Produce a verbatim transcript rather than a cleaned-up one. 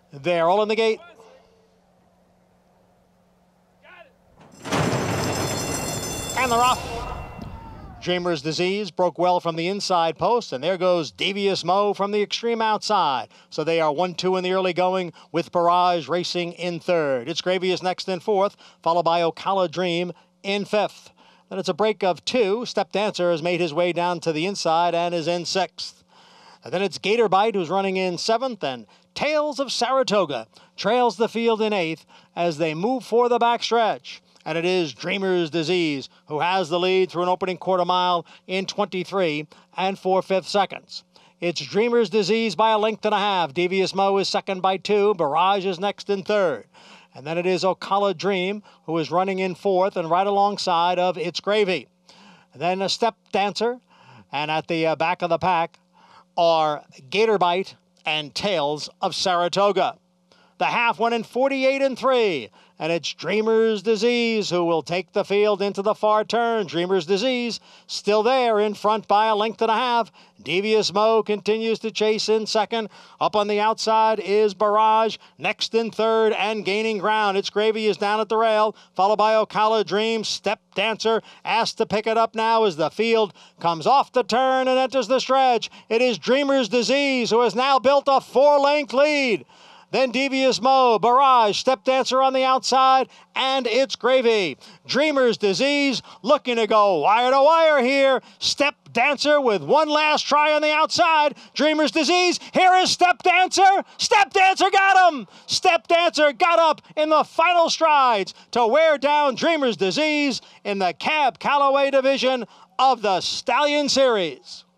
They're all in the gate. And they're off. Dreamer's Disease broke well from the inside post, and there goes Devious Mo from the extreme outside. So they are one two in the early going, with Barrage racing in third. It's Gravy is next in fourth, followed by Ocala Dream in fifth. Then it's a break of two. Step Dancer has made his way down to the inside and is in sixth. And then it's Gator Bite, who's running in seventh, and Tales of Saratoga trails the field in eighth as they move for the backstretch. And it is Dreamer's Disease who has the lead through an opening quarter mile in twenty-three and four-fifths seconds. It's Dreamer's Disease by a length and a half. Devious Mo is second by two. Barrage is next in third. And then it is Ocala Dream who is running in fourth and right alongside of It's Gravy. And then a Step Dancer, and at the uh, back of the pack are Gator Bite and Tales of Saratoga. The half went in forty-eight and three, and it's Dreamer's Disease who will take the field into the far turn. Dreamer's Disease still there in front by a length and a half. Devious Mo continues to chase in second. Up on the outside is Barrage, next in third and gaining ground. It's Gravy is down at the rail, followed by Ocala Dream. Step Dancer asked to pick it up now as the field comes off the turn and enters the stretch. It is Dreamer's Disease who has now built a four-length lead. Then Devious Mo, Barrage, Step Dancer on the outside, and It's Gravy. Dreamer's Disease looking to go wire to wire here. Step Dancer with one last try on the outside. Dreamer's Disease, here is Step Dancer. Step Dancer got him. Step Dancer got up in the final strides to wear down Dreamer's Disease in the Cab Callaway division of the Stallion Series.